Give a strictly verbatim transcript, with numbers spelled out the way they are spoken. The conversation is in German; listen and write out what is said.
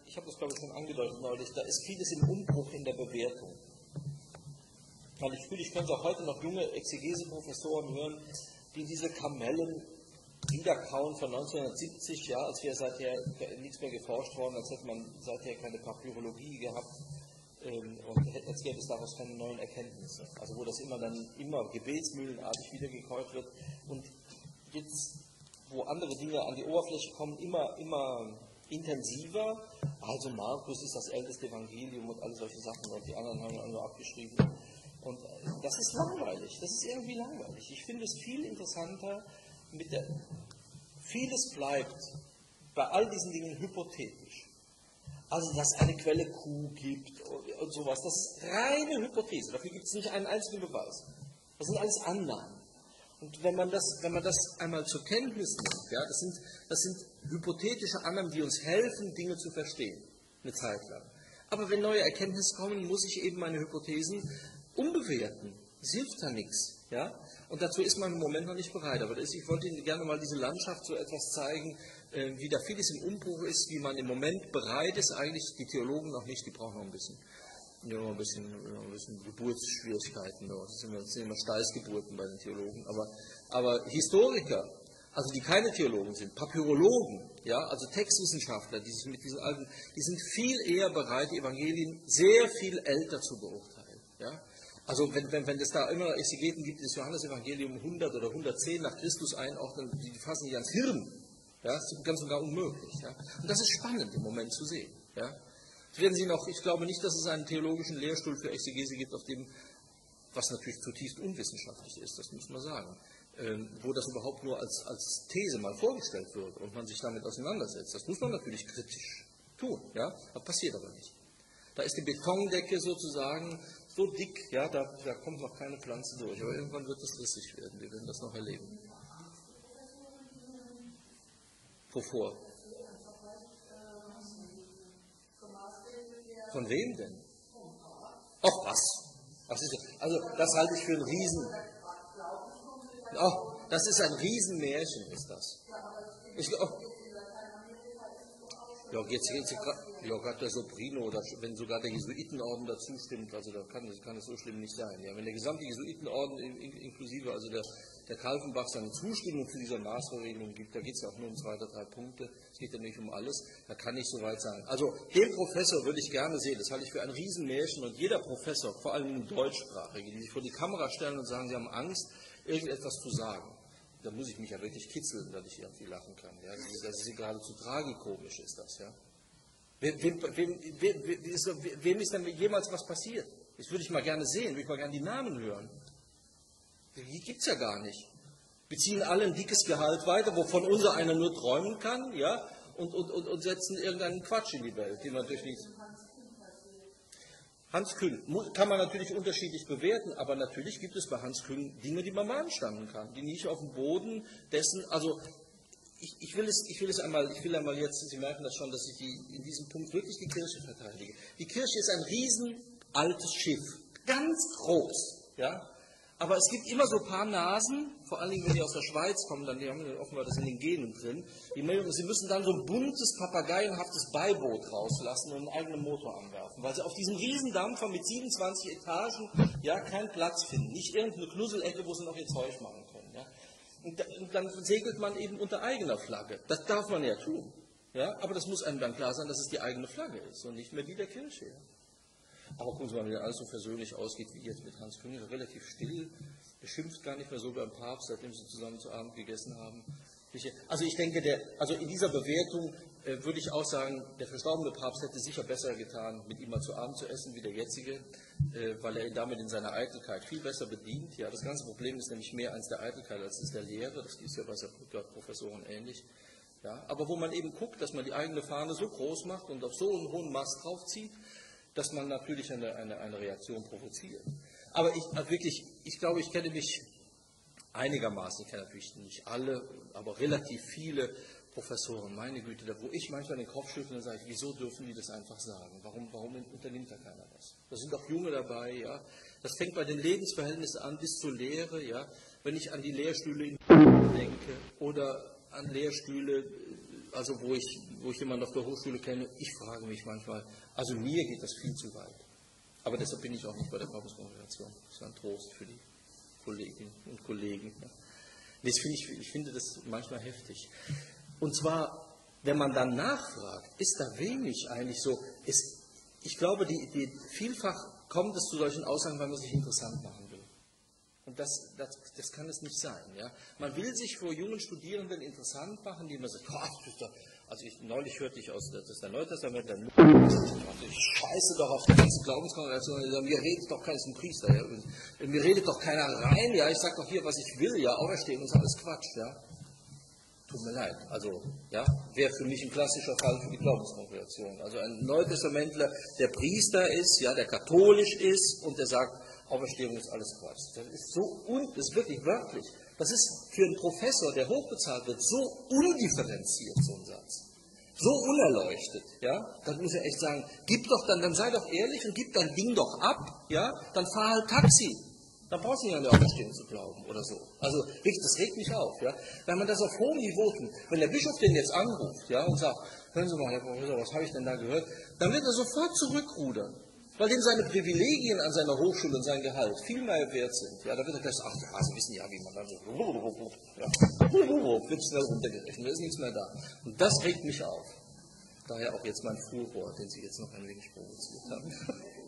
ich habe das glaube ich schon angedeutet neulich, da ist vieles im Umbruch in der Bewertung. Weil ich fühle, ich könnte auch heute noch junge Exegese-Professoren hören, die diese Kamellen wiederkauen von neunzehnhundertsiebzig, ja, als wäre seither nichts mehr geforscht worden, als hätte man seither keine Papyrologie gehabt ähm, und als gäbe es daraus keine neuen Erkenntnisse. Also wo das immer dann immer gebetsmühlenartig wiedergekaut wird und jetzt, wo andere Dinge an die Oberfläche kommen, immer, immer intensiver. Also Markus ist das älteste Evangelium und alle solche Sachen und die anderen haben wir nur abgeschrieben. Und das ist langweilig, das ist irgendwie langweilig. Ich finde es viel interessanter, mit der, vieles bleibt bei all diesen Dingen hypothetisch. Also, dass es eine Quelle Q gibt und, und sowas, das ist reine Hypothese, dafür gibt es nicht einen einzigen Beweis. Das sind alles Annahmen. Und wenn man das, wenn man das einmal zur Kenntnis nimmt, ja, das sind, das sind hypothetische Annahmen, die uns helfen, Dinge zu verstehen, eine Zeit lang. Aber wenn neue Erkenntnisse kommen, muss ich eben meine Hypothesen umbewerten. Es hilft da nichts. Ja? Und dazu ist man im Moment noch nicht bereit. Aber das, ich wollte Ihnen gerne mal diese Landschaft so etwas zeigen, äh, wie da vieles im Umbruch ist, wie man im Moment bereit ist, eigentlich die Theologen noch nicht, die brauchen noch ein bisschen. Ja, noch ein bisschen, noch ein bisschen Geburtsschwierigkeiten. Das sind immer, das sind immer Steißgeburten bei den Theologen. Aber, aber Historiker, also die keine Theologen sind, Papyrologen, ja, also Textwissenschaftler, die sich mit diesen alten, die sind viel eher bereit, die Evangelien sehr viel älter zu beurteilen. Ja. Also wenn, wenn, wenn es da immer Exegeten gibt, die das Johannesevangelium hundert oder hundertzehn nach Christus einordnen, die fassen sich ans Hirn. Ja, das ist ganz und gar unmöglich. Ja. Und das ist spannend im Moment zu sehen. Ja. Werden Sie noch, ich glaube nicht, dass es einen theologischen Lehrstuhl für Exegese gibt, auf dem, was natürlich zutiefst unwissenschaftlich ist, das muss man sagen, ähm, wo das überhaupt nur als, als These mal vorgestellt wird und man sich damit auseinandersetzt. Das muss man natürlich kritisch tun, ja, das passiert aber nicht. Da ist die Betondecke sozusagen so dick, ja, da, da kommt noch keine Pflanze durch, aber irgendwann wird es rissig werden, wir werden das noch erleben. Wovor? Von wem denn? Ach was? was ist das? Also das halte ich für ein Riesen... Oh, das ist ein Riesenmärchen, ist das. Ich, oh. Ja, jetzt, jetzt ja, gerade der Soprino, oder wenn sogar der Jesuitenorden dazu stimmt, also da kann, kann es so schlimm nicht sein. Ja, wenn der gesamte Jesuitenorden in, in, inklusive, also der, der Kalfenbach seine Zustimmung zu dieser Maßregelung gibt, da geht es ja auch nur um zwei oder drei Punkte, es geht ja nicht um alles, da kann nicht so weit sein. Also den Professor würde ich gerne sehen, das halte ich für ein Riesenmärchen und jeder Professor, vor allem Deutschsprachige, die sich vor die Kamera stellen und sagen, sie haben Angst, irgendetwas zu sagen. Da muss ich mich ja wirklich kitzeln, dass ich irgendwie lachen kann. Ja? Das ist geradezu tragikomisch, ist das. Ja? Wem, wem, wem, wem, ist, wem ist denn jemals was passiert? Das würde ich mal gerne sehen, würde ich mal gerne die Namen hören. Die gibt es ja gar nicht. Wir ziehen alle ein dickes Gehalt weiter, wovon unser einer nur träumen kann, ja, und, und, und, und setzen irgendeinen Quatsch in die Welt, den man durch nichts... Hans Küng kann man natürlich unterschiedlich bewerten, aber natürlich gibt es bei Hans Küng Dinge, die man beanstanden kann, die nicht auf dem Boden dessen, also ich, ich, will es, ich will es einmal, ich will einmal jetzt, Sie merken das schon, dass ich die, in diesem Punkt wirklich die Kirche verteidige. Die Kirche ist ein riesen altes Schiff, ganz groß, ja, aber es gibt immer so ein paar Nasen, vor allen Dingen, wenn die aus der Schweiz kommen, dann die haben offenbar das in den Genen drin, die, sie müssen dann so ein buntes, papageienhaftes Beiboot rauslassen und einen eigenen Motor anwerfen, weil sie auf diesem Riesendampfer mit siebenundzwanzig Etagen ja keinen Platz finden, nicht irgendeine Knusselecke, wo sie noch ihr Zeug machen können. Ja. Und, da, und dann segelt man eben unter eigener Flagge. Das darf man ja tun, ja, aber das muss einem dann klar sein, dass es die eigene Flagge ist und nicht mehr die der Kirche. Ja. Aber gucken Sie mal, wie das alles so versöhnlich ausgeht, wie jetzt mit Hans Küng, relativ still, beschimpft gar nicht mehr so beim Papst, seitdem sie zusammen zu Abend gegessen haben. Also ich denke, der, also in dieser Bewertung äh, würde ich auch sagen, der verstorbene Papst hätte sicher besser getan, mit ihm mal zu Abend zu essen, wie der jetzige, äh, weil er ihn damit in seiner Eitelkeit viel besser bedient. Ja, das ganze Problem ist nämlich mehr eins der Eitelkeit als es der Lehre, das ist ja bei Professoren ähnlich. Ja, aber wo man eben guckt, dass man die eigene Fahne so groß macht und auf so einen hohen Mast draufzieht, dass man natürlich eine, eine, eine Reaktion provoziert. Aber ich also wirklich, ich glaube, ich kenne mich einigermaßen, ich kenne natürlich nicht alle, aber relativ viele Professoren, meine Güte, da wo ich manchmal den Kopf schüttle, dann sage ich, wieso dürfen die das einfach sagen? Warum, warum unternimmt da keiner was? Da sind auch Junge dabei, ja. Das fängt bei den Lebensverhältnissen an bis zur Lehre, ja. Wenn ich an die Lehrstühle in denke oder an Lehrstühle, also wo ich wo ich jemanden auf der Hochschule kenne, ich frage mich manchmal, also mir geht das viel zu weit. Aber deshalb bin ich auch nicht bei der Glaubenskongregation. Das ist ein Trost für die Kolleginnen und Kollegen. Das finde ich, ich finde das manchmal heftig. Und zwar, wenn man dann nachfragt, ist da wenig eigentlich so. Es, ich glaube, die, die, vielfach kommt es zu solchen Aussagen, weil man sich interessant machen will. Und das, das, das kann es nicht sein. Ja? Man will sich vor jungen Studierenden interessant machen, die immer sagen, oh, das ist doch, also ich, neulich hörte ich aus, das ist der Neue Testament, der also ich scheiße doch auf die ganze Glaubenskongregation, mir redet doch keiner, ist ein Priester, ja? Mir redet doch keiner rein, ja, ich sage doch hier, was ich will, ja, Auferstehung ist alles Quatsch, ja. Tut mir leid, also, ja, wäre für mich ein klassischer Fall für die Glaubenskongregation. Also ein Neutestamentler, der Priester ist, ja, der katholisch ist und der sagt, Auferstehung ist alles Quatsch. Das ist so, un, das ist wirklich wörtlich, das ist für einen Professor, der hochbezahlt wird, so undifferenziert, so ein Satz. So unerleuchtet, ja, dann muss er echt sagen, gib doch dann, dann sei doch ehrlich und gib dein Ding doch ab, ja, dann fahr halt Taxi. Dann brauchst du nicht an der Auferstehung zu glauben oder so. Also, das regt mich auf, ja. Wenn man das auf hohem Niveau tut, wenn der Bischof den jetzt anruft, ja, und sagt, hören Sie mal, Herr Professor, was habe ich denn da gehört, dann wird er sofort zurückrudern. Weil ihm seine Privilegien an seiner Hochschule und sein Gehalt viel mehr wert sind. Ja, da wird er gleich sagen, ach ja, Sie wissen ja, wie man dann so, ja, wird schnell runtergerechnet, da ist nichts mehr da. Und das regt mich auf. Daher auch jetzt mein Furor, den Sie jetzt noch ein wenig provoziert haben.